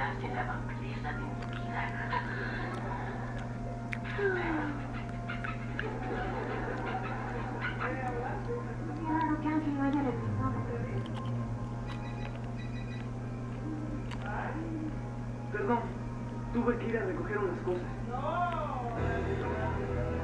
hace la vampiresa de mi vida. Raro que Ángel no haya regresado. Perdón, tuve que ir a recoger unas cosas.